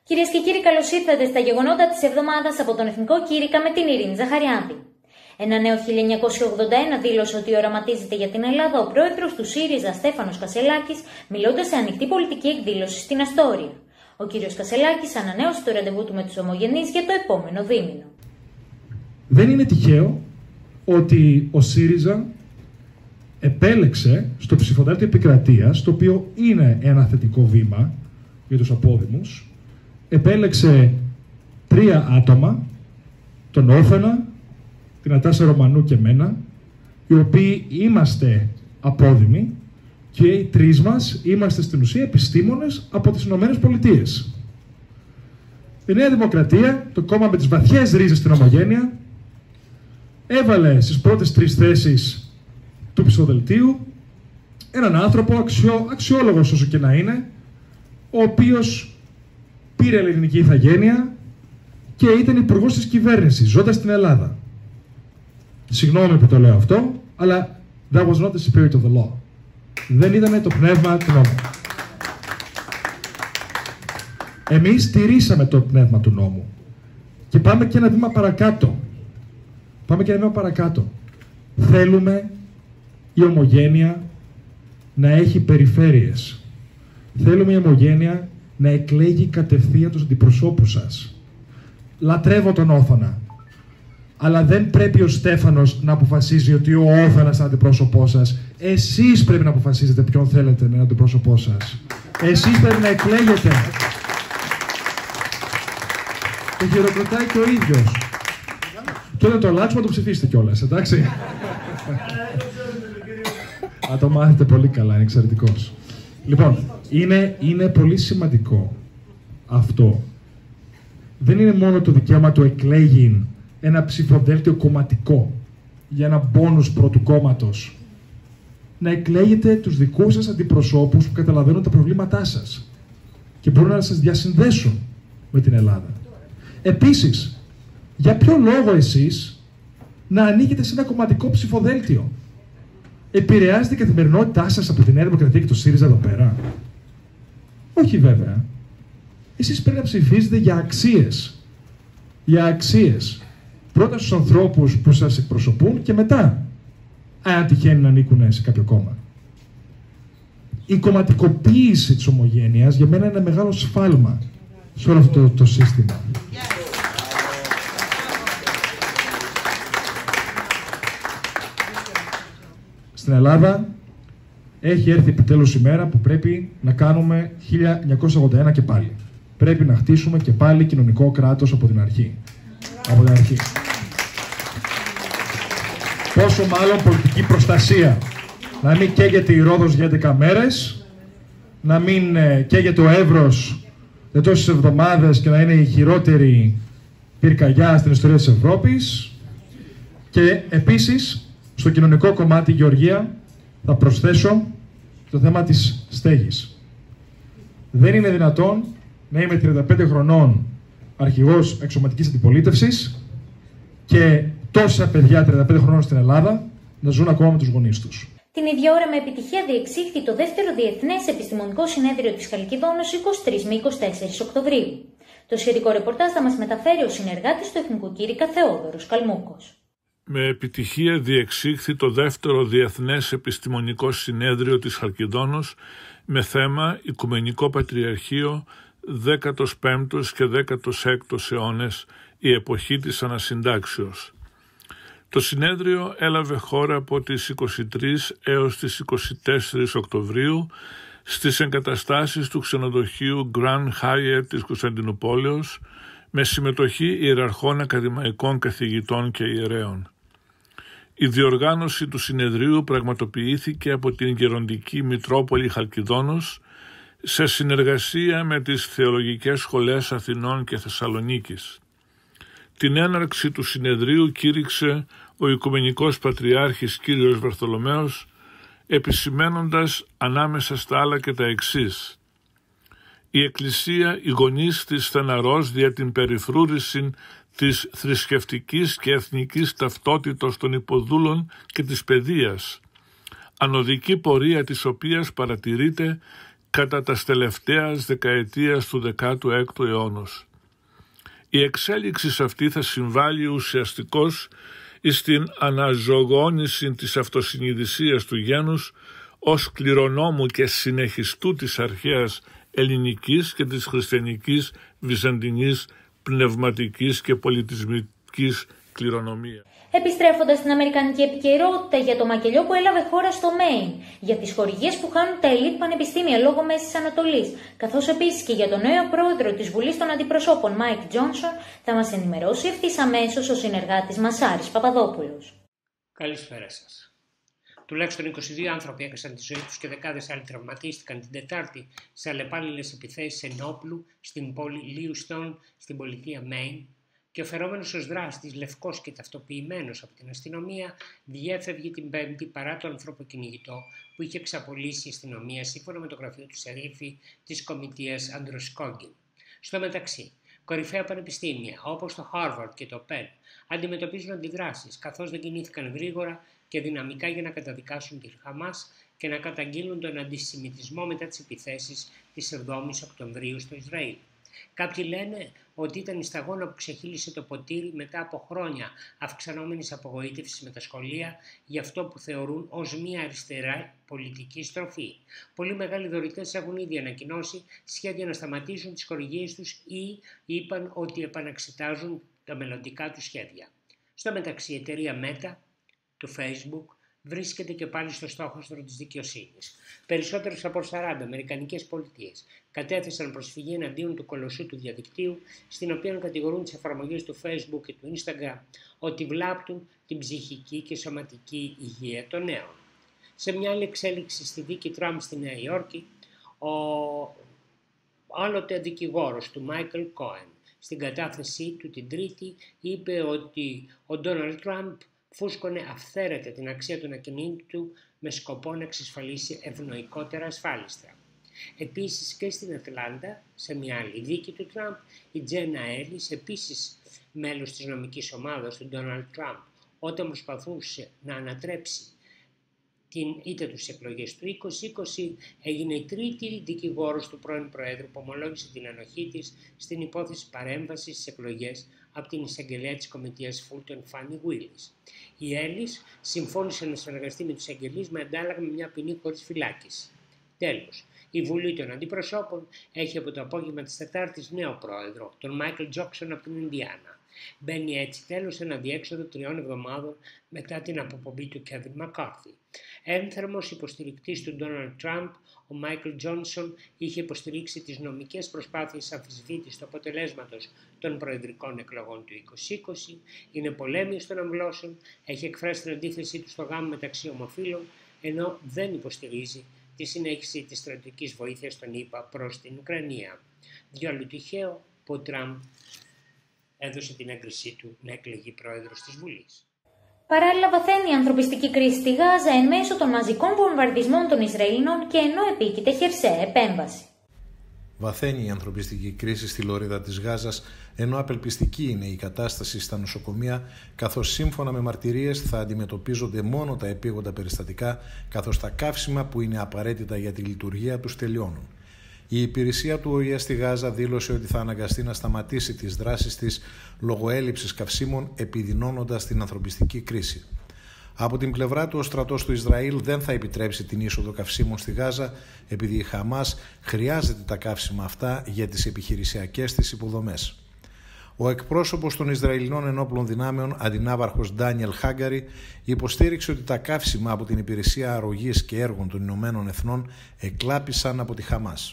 Κυρίες και κύριοι, καλώς ήρθατε στα γεγονότα της εβδομάδας από τον Εθνικό Κήρυκα με την Ειρήνη Ζαχαριάδη. Ένα νέο 1981 δήλωσε ότι οραματίζεται για την Ελλάδα ο πρόεδρος του ΣΥΡΙΖΑ Στέφανος Κασσελάκης, μιλώντας σε ανοιχτή πολιτική εκδήλωση στην Αστόρια. Ο κύριος Κασσελάκης ανανέωσε το ραντεβού του με τους ομογενείς για το επόμενο δίμηνο. Δεν είναι τυχαίο ότι ο ΣΥΡΙΖΑ επέλεξε στο ψηφοδέλτιο επικρατείας, το οποίο είναι ένα θετικό βήμα για τους απόδημους, επέλεξε 3 άτομα, τον Όφενα, την Ατάσα Ρωμανού και εμένα, οι οποίοι είμαστε απόδημοι και οι 3 μας είμαστε στην ουσία επιστήμονες από τις Ηνωμένες Πολιτείες. Η Νέα Δημοκρατία, το κόμμα με τις βαθιές ρίζες στην ομογένεια, έβαλε στις πρώτες 3 θέσεις του ψηφοδελτίου έναν άνθρωπο αξιόλογος όσο και να είναι, ο οποίος πήρε ελληνική ηθαγένεια και ήταν υπουργός της κυβέρνησης, ζώντας στην Ελλάδα. Συγγνώμη που το λέω αυτό, αλλά that was not the spirit of the law. Δεν ήταν το πνεύμα του νόμου. Εμείς στηρίσαμε το πνεύμα του νόμου. Και πάμε και ένα βήμα παρακάτω. Θέλουμε η ομογένεια να έχει περιφέρειες. Θέλουμε η ομογένεια να εκλέγει κατευθείαν τους αντιπροσώπους σας. Λατρεύω τον Όφανα. Αλλά δεν πρέπει ο Στέφανος να αποφασίζει ότι ο Όφανας είναι αντιπρόσωπός σας. Εσείς πρέπει να αποφασίζετε ποιον θέλετε να είναι αντιπρόσωπό σας. Εσείς πρέπει να εκλέγετε. Το χειροκροτάει και ο ίδιος. Και όταν το αλλάξουμε, το ψηφίσετε κιόλας, εντάξει. Θα το μάθετε πολύ καλά, είναι εξαιρετικός. Λοιπόν, είναι πολύ σημαντικό αυτό. Δεν είναι μόνο το δικαίωμα του εκλέγειν ένα ψηφοδέλτιο κομματικό για ένα μπόνους πρώτου κόμματος. Να εκλέγετε τους δικούς σας αντιπροσώπους που καταλαβαίνουν τα προβλήματά σας και μπορούν να σας διασυνδέσουν με την Ελλάδα. Επίσης, για ποιο λόγο εσείς να ανήκετε σε ένα κομματικό ψηφοδέλτιο? Επηρεάζεται η καθημερινότητά σας από τη Νέα Δημοκρατία και το ΣΥΡΙΖΑ εδώ πέρα? Όχι βέβαια. Εσείς πρέπει να ψηφίζετε για αξίες. Για αξίες. Πρώτα στους ανθρώπους που σας εκπροσωπούν και μετά, αν τυχαίνει να ανήκουν σε κάποιο κόμμα. Η κομματικοποίηση της ομογένειας για μένα είναι ένα μεγάλο σφάλμα σε όλο αυτό το σύστημα. Στην Ελλάδα έχει έρθει επιτέλους η μέρα που πρέπει να κάνουμε 1981 και πάλι. Πρέπει να χτίσουμε και πάλι κοινωνικό κράτος από την αρχή. Πόσο μάλλον πολιτική προστασία. Να μην καίγεται η Ρόδος για 11 μέρες, να μην καίγεται ο Εύρος για τόσες εβδομάδες και να είναι η χειρότερη πυρκαγιά στην ιστορία της Ευρώπης. Και επίσης, στο κοινωνικό κομμάτι, Γεωργία, θα προσθέσω το θέμα της στέγης. Δεν είναι δυνατόν να είμαι 35 χρονών αρχηγός εξωματικής αντιπολίτευσης και τόσα παιδιά 35 χρονών στην Ελλάδα να ζουν ακόμα με τους γονείς τους. Την ίδια ώρα με επιτυχία διεξήχθη το δεύτερο Διεθνές Επιστημονικό Συνέδριο της Χαλκιδόνος 23 με 24 Οκτωβρίου. Το σχετικό ρεπορτάζ θα μας μεταφέρει ο συνεργάτης του Εθνικού Κήρυκα Θεόδωρος Καλμούκος. Με επιτυχία διεξήχθη το δεύτερο Διεθνές Επιστημονικό Συνέδριο της Χαλκιδόνος με θέμα Οικουμενικό Πατριαρχείο 15ος και 16ος αιώνες, η εποχή της Ανασυντάξεως. Το συνέδριο έλαβε χώρα από τις 23 έως τις 24 Οκτωβρίου στις εγκαταστάσεις του ξενοδοχείου Grand Hyatt της Κωνσταντινουπόλεως με συμμετοχή ιεραρχών ακαδημαϊκών καθηγητών και ιερέων. Η διοργάνωση του συνεδρίου πραγματοποιήθηκε από την Γεροντική Μητρόπολη Χαλκιδόνος σε συνεργασία με τις θεολογικές σχολές Αθηνών και Θεσσαλονίκης. Την έναρξη του συνεδρίου κήρυξε ο Οικουμενικός Πατριάρχης Κύριος Βαρθολομαίος, επισημένοντας ανάμεσα στα άλλα και τα εξής: «Η Εκκλησία ηγονίστη στεναρός δια την περιφρούρηση της θρησκευτικής και εθνικής ταυτότητος των υποδούλων και της παιδείας, ανωδική πορεία της οποίας παρατηρείται κατά τας τελευταίας δεκαετίας του 16ου αιώνος. Η εξέλιξη αυτή θα συμβάλλει ουσιαστικώς στην αναζωογόνηση της αυτοσυνειδησίας του γένους ως κληρονόμου και συνεχιστού της αρχαίας ελληνικής και της χριστιανικής βυζαντινής πνευματικής και πολιτισμικής κληρονομίας. Επιστρέφοντας στην αμερικανική επικαιρότητα για το μακελιό που έλαβε χώρα στο Μέιν, για τις χορηγίες που χάνουν τα ελίτ πανεπιστήμια λόγω Μέσης Ανατολής, καθώς επίσης και για τον νέο πρόεδρο της Βουλής των Αντιπροσώπων, Μάικ Τζόνσον, θα μας ενημερώσει ευθύς αμέσως ο συνεργάτης μας Άρης Παπαδόπουλος. Καλησπέρα σας. Τουλάχιστον 22 άνθρωποι έχασαν τη ζωή τους και δεκάδες άλλοι τραυματίστηκαν την Τετάρτη σε αλλεπάλληλες επιθέσεις ενόπλου στην πόλη Λίουστον, στην πολιτεία Μέιν, και ο φερόμενος ως δράστης, λευκός και ταυτοποιημένος από την αστυνομία, διέφευγε την Πέμπτη παρά το ανθρωποκυνηγητό που είχε εξαπολύσει η αστυνομία σύμφωνα με το γραφείο του Σερίφη της Κομιτείας Αντροσκόγκιν. Στο μεταξύ, κορυφαία πανεπιστήμια όπως το Harvard και το Penn αντιμετωπίζουν αντιδράσεις, καθώς δεν κινήθηκαν γρήγορα και δυναμικά για να καταδικάσουν τη Χαμάς και να καταγγείλουν τον αντισημιτισμό μετά τις επιθέσεις της 7ης Οκτωβρίου στο Ισραήλ. Κάποιοι λένε ότι ήταν η σταγόνα που ξεχύλισε το ποτήρι μετά από χρόνια αυξανόμενης απογοήτευσης με τα σχολεία για αυτό που θεωρούν ως μια αριστερά πολιτική στροφή. Πολλοί μεγάλοι δωρητές έχουν ήδη ανακοινώσει σχέδια να σταματήσουν τις χορηγίες τους ή είπαν ότι επαναξετάζουν τα μελλοντικά τους σχέδια. Στο μεταξύ, η εταιρεία Meta του Facebook βρίσκεται και πάλι στο στόχαστρο της δικαιοσύνης. Περισσότερες από 40 αμερικανικές πολιτείες κατέθεσαν προσφυγή εναντίον του κολοσσού του διαδικτύου, στην οποία κατηγορούν τις εφαρμογές του Facebook και του Instagram ότι βλάπτουν την ψυχική και σωματική υγεία των νέων. Σε μια άλλη εξέλιξη στη δίκη Τραμπ στη Νέα Υόρκη, ο άλλοτε δικηγόρος του Μάικλ Κόεν στην κατάθεσή του την Τρίτη είπε ότι ο Ντόναλντ Τραμπ φούσκωνε αυθαίρετα την αξία των ακινήτων με σκοπό να εξασφαλίσει ευνοϊκότερα ασφάλιστρα. Επίσης και στην Ατλάντα, σε μια άλλη δίκη του Τραμπ, η Τζένα Έλλης, επίσης μέλος της νομικής ομάδας του Ντόναλντ Τραμπ, όταν προσπαθούσε να ανατρέψει την ήττα του στις εκλογές του 2020, έγινε η τρίτη δικηγόρος του πρώην Προέδρου που ομολόγησε την ανοχή της στην υπόθεση παρέμβασης στις εκλογές από την εισαγγελέα της Κομιτείας Φούλτον Φάνι Γουίλις. Η Έλλης συμφώνησε να συνεργαστεί με τους εισαγγελείς με αντάλλαγμα μια ποινή χωρίς φυλάκιση. Τέλος, η Βουλή των Αντιπροσώπων έχει από το απόγευμα της Τετάρτης νέο πρόεδρο, τον Μάικλ Τζόκσον από την Ινδιάνα. Μπαίνει έτσι τέλος σε ένα διέξοδο 3 εβδομάδων μετά την αποπομπή του Κέβιν Μακκάρθι. Ένθερμος υποστηρικτής του Ντόναλντ Τραμπ, ο Μάικλ Τζόνσον είχε υποστηρίξει τις νομικές προσπάθειες αμφισβήτησης του αποτελέσματος των προεδρικών εκλογών του 2020, είναι πολέμιος των αμβλώσεων, έχει εκφράσει την αντίθεσή του στο γάμο μεταξύ ομοφύλων, ενώ δεν υποστηρίζει τη συνέχιση της στρατιωτικής βοήθειας των ΗΠΑ προς την Ουκρανία. Διόλου τυχαίο που ο Τραμπ έδωσε την έγκρισή του να εκλεγεί πρόεδρος της Βουλής. Παράλληλα, βαθαίνει η ανθρωπιστική κρίση στη Γάζα εν μέσω των μαζικών βομβαρδισμών των Ισραηλινών και ενώ επίκειται χερσαία επέμβαση. Βαθαίνει η ανθρωπιστική κρίση στη λωρίδα της Γάζας, ενώ απελπιστική είναι η κατάσταση στα νοσοκομεία, καθώς σύμφωνα με μαρτυρίες θα αντιμετωπίζονται μόνο τα επίγοντα περιστατικά, καθώς τα καύσιμα που είναι απαραίτητα για τη λειτουργία τους τελειώνουν. Η υπηρεσία του ΟΗΕ στη Γάζα δήλωσε ότι θα αναγκαστεί να σταματήσει τις δράσεις της λόγω έλλειψης καυσίμων, επιδεινώνοντας την ανθρωπιστική κρίση. Από την πλευρά του, ο στρατός του Ισραήλ δεν θα επιτρέψει την είσοδο καυσίμων στη Γάζα, επειδή η Χαμάς χρειάζεται τα καύσιμα αυτά για τις επιχειρησιακές της υποδομές. Ο εκπρόσωπος των Ισραηλινών ενόπλων δυνάμεων, αντινάβαρχος Ντάνιελ Χάγκαρη, υποστήριξε ότι τα καύσιμα από την Υπηρεσία Αρρωγής και Έργων των Ηνωμένων Εθνών εκλάπησαν από τη Χαμάς.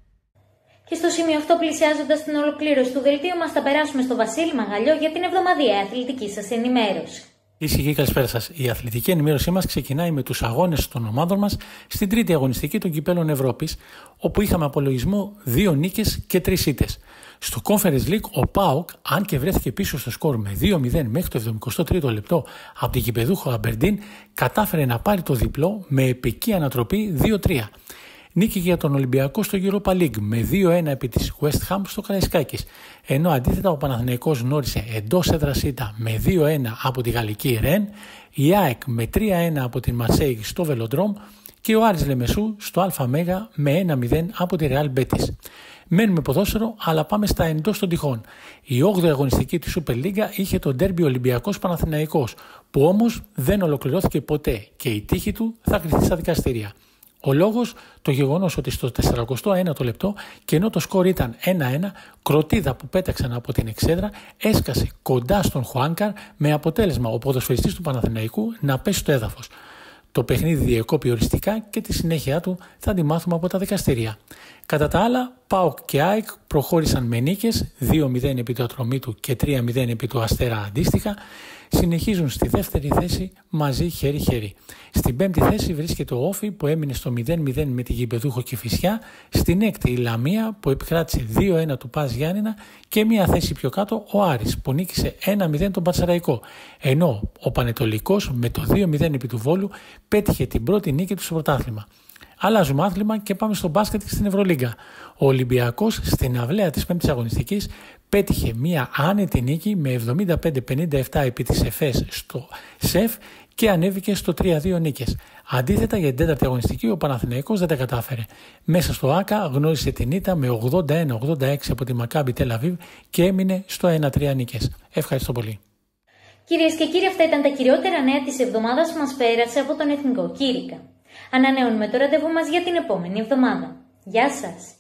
Και στο σημείο αυτό, πλησιάζοντας την ολοκλήρωση του δελτίου μας, θα περάσουμε στο Βασίλη Μαγαλιό για την εβδομαδιαία αθλητική σας ενημέρωση. Ήσυχη, καλησπέρα σας. Η αθλητική ενημέρωσή μας ξεκινάει με τους αγώνες των ομάδων μας στην τρίτη αγωνιστική των Κυπέλλων Ευρώπης, όπου είχαμε απολογισμό 2 νίκες και 3 ήττες. Στο Conference League, ο ΠΑΟΚ, αν και βρέθηκε πίσω στο σκορ με 2-0 μέχρι το 73ο λεπτό από την κυπεδούχο Αμπερντίν, κατάφερε να πάρει το διπλό με επική ανατροπή 2-3. Νίκη για τον Ολυμπιακό στο Europa League με 2-1 επί της West Ham στο Καραϊσκάκης, ενώ αντίθετα ο Παναθηναϊκός γνώρισε εντός έδρας ήττα με 2-1 από τη γαλλική Ρεν, η ΑΕΚ με 3-1 από την Μαρσέιγ στο Βελοντρόμ και ο Άρης Λεμεσού στο ΑΜ με 1-0 από τη Real Betis. Μένουμε ποδόσφαιρο, αλλά πάμε στα εντός των τυχών. Η 8η αγωνιστική της Super League είχε το ντέρμπι Ολυμπιακός Παναθηναϊκός, που όμως δεν ολοκληρώθηκε ποτέ και η τύχη του θα κριθεί στα δικαστήρια. Ο λόγος, το γεγονός ότι στο 41ο λεπτό, και ενώ το σκορ ήταν 1-1, κροτίδα που πέταξαν από την εξέδρα έσκασε κοντά στον Χουάνκαρ, με αποτέλεσμα ο ποδοσφαιριστής του Παναθηναϊκού να πέσει στο έδαφος. Το παιχνίδι διεκόπη οριστικά και τη συνέχεια του θα τη μάθουμε από τα δικαστήρια. Κατά τα άλλα, ΠΑΟΚ και ΑΕΚ προχώρησαν με νίκες, 2-0 επί του Ατρομήτου και 3-0 επί του Αστέρα αντίστοιχα. Συνεχίζουν στη δεύτερη θέση μαζί χέρι-χέρι. Στην πέμπτη θέση βρίσκεται ο Όφι που έμεινε στο 0-0 με τη Γηπεδούχο Κηφισιά. Στην έκτη η Λαμία που επικράτησε 2-1 του ΠΑΣ Γιάννηνα και μια θέση πιο κάτω ο Άρης που νίκησε 1-0 τον Πατσαραϊκό. Ενώ ο Πανετολικός με το 2-0 επί του Βόλου πέτυχε την πρώτη νίκη του στο πρωτάθλημα. Αλλάζουμε άθλημα και πάμε στο μπάσκετ και στην Ευρωλίγκα. Ο Ολυμπιακός στην αυλαία της πέμπτης αγωνιστικής πέτυχε μια άνετη νίκη με 75-57 επί της ΕΦΕΣ στο ΣΕΦ και ανέβηκε στο 3-2 νίκες. Αντίθετα για την τέταρτη αγωνιστική ο Παναθηναϊκός δεν τα κατάφερε. Μέσα στο ΆΚΑ γνώρισε την ήττα με 81-86 από τη Μακάμπι Τελ Αβίβ και έμεινε στο 1-3 νίκες. Ευχαριστώ πολύ. Κυρίες και κύριοι, αυτά ήταν τα κυριότερα νέα της εβδομάδας που μας πέρασε από τον Εθνικό Κήρυκα. Ανανεώνουμε το ραντεβού μας για την επόμενη εβδομάδα. Γεια σας!